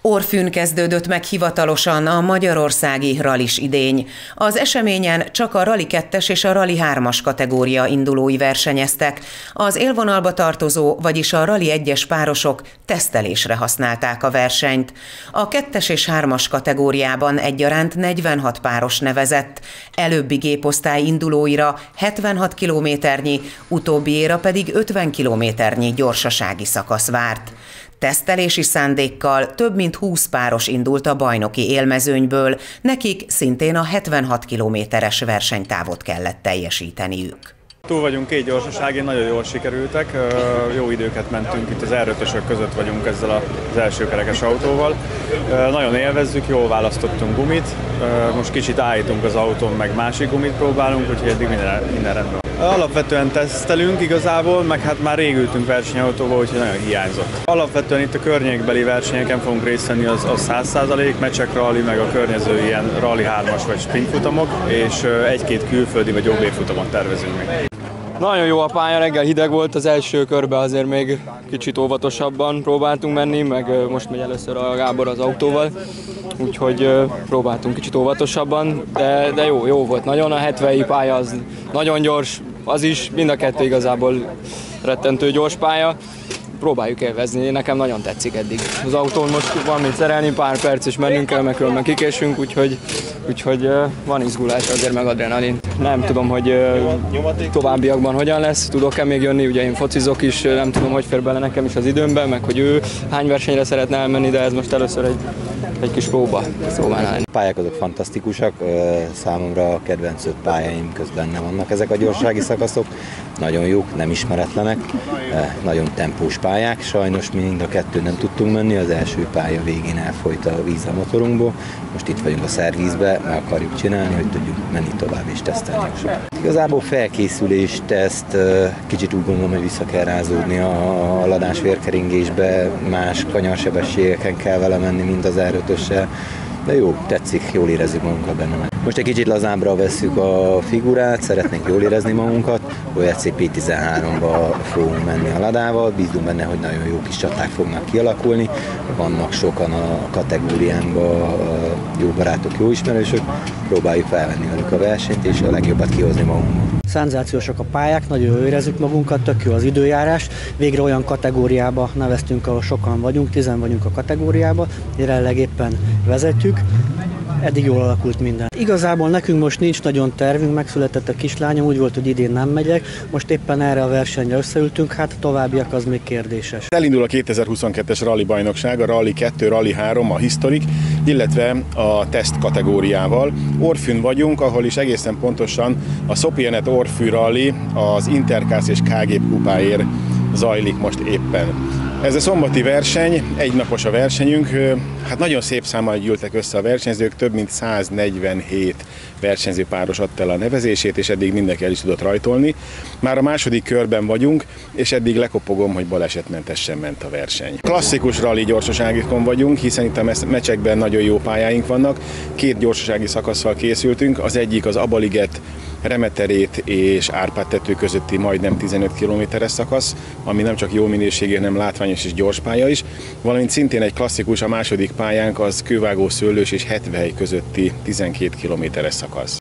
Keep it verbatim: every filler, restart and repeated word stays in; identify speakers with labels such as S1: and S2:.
S1: Orfűn kezdődött meg hivatalosan a magyarországi rallis idény. Az eseményen csak a Rally kettes és a Rally hármas kategória indulói versenyeztek. Az élvonalba tartozó, vagyis a Rally egyes párosok tesztelésre használták a versenyt. A kettes és hármas kategóriában egyaránt negyvenhat páros nevezett, előbbi géposztály indulóira hetvenhat kilométernyi, utóbbiéra pedig ötven kilométernyi gyorsasági szakasz várt. Tesztelési szándékkal több mint húsz páros indult a bajnoki élmezőnyből, nekik szintén a hetvenhat kilométeres versenytávot kellett teljesíteniük.
S2: Túl vagyunk két gyorsaságén, nagyon jól sikerültek, jó időket mentünk, itt az er ötösök között vagyunk ezzel az első kerekes autóval. Nagyon élvezzük, jól választottunk gumit, most kicsit állítunk az autón, meg másik gumit próbálunk, úgyhogy eddig minden, minden rendben. Alapvetően tesztelünk igazából, meg hát már rég ültünk versenyautóba, úgyhogy nagyon hiányzott. Alapvetően itt a környékbeli versenyeken fogunk részt venni, az, az száz százalék, Mecsek Rally, meg a környező ilyen Rally hármas vagy sprintfutamok, és egy-két külföldi vagy o bé futamot tervezünk még.
S3: Nagyon jó a pálya, reggel hideg volt, az első körben azért még kicsit óvatosabban próbáltunk menni, meg most megy először a Gábor az autóval, úgyhogy próbáltunk kicsit óvatosabban, de, de jó, jó volt nagyon, a hetveni pálya az nagyon gyors, az is, mind a kettő igazából rettentő gyors pálya. Próbáljuk élvezni, nekem nagyon tetszik eddig. Az autón most van mit szerelni, pár perc és mennünk kell, meg különben kikésünk, úgyhogy, úgyhogy van izgulás azért, meg adrenalin. Nem tudom, hogy továbbiakban hogyan lesz, tudok-e még jönni, ugye én focizok is, nem tudom, hogy fér bele nekem is az időmben, meg hogy ő hány versenyre szeretne elmenni, de ez most először egy, egy kis próba, próbálnál lenni.
S4: A pályák azok fantasztikusak, számomra a kedvenc öt pályáim közben nem vannak ezek a gyorsági szakaszok, nagyon jók, nem ismeretlenek, nagyon tempós pályák, sajnos mi mind a kettőn nem tudtunk menni, az első pálya végén elfolyt a víz a motorunkból, most itt vagyunk a szervizbe, meg akarjuk csinálni, hogy tudjuk menni tovább és tesztelni. Igazából felkészülés, teszt, kicsit úgy gondolom, hogy vissza kell rázódni a ladás vérkeringésbe, más kanyarsebességeken kell vele menni, mint az er ötössel, de jó, tetszik, jól érezzük magunkat benne. Most egy kicsit lazábbra vesszük a figurát, szeretnénk jól érezni magunkat, o e cé pé tizenháromba fogunk menni a ladával, bízunk benne, hogy nagyon jó kis csaták fognak kialakulni, vannak sokan a kategóriánkban jó barátok, jó ismerősök, próbáljuk felvenni velük a versenyt és a legjobbat kihozni magunkból.
S5: Szenzációsak a pályák, nagyon jól érezzük magunkat, tök jó az időjárás. Végre olyan kategóriába neveztünk, ahol sokan vagyunk, tizen vagyunk a kategóriába, jelenleg éppen vezetjük. Eddig jól alakult minden. Igazából nekünk most nincs nagyon tervünk, megszületett a kislányom, úgy volt, hogy idén nem megyek, most éppen erre a versenyre összeültünk, hát a továbbiak az még kérdéses.
S6: Elindul a kétezer-huszonkettes Rally bajnokság, a Rally kettő, Rally három, a Historic, illetve a teszt kategóriával. Orfűn vagyunk, ahol is egészen pontosan a Szopienet Orfű Rally az Intercars és ká gé kupáért zajlik most éppen. Ez a szombati verseny, egynapos a versenyünk, hát nagyon szép számmal gyűltek össze a versenyzők, több mint száznegyvenhét versenyzőpáros adta el a nevezését, és eddig mindenki el is tudott rajtolni. Már a második körben vagyunk, és eddig lekopogom, hogy balesetmentesen ment a verseny. Klasszikus rally gyorsaságikon vagyunk, hiszen itt a Mecsekben nagyon jó pályáink vannak. Két gyorsasági szakasszal készültünk, az egyik az Abaliget, Remeterét és Árpád-tető közötti majdnem tizenöt kilométeres szakasz, ami nem csak jó minőségű, hanem látványos és gyors pálya is, valamint szintén egy klasszikus, a második pályánk az Kővágó, Szőlős és Hetvegy közötti tizenkét kilométeres szakasz.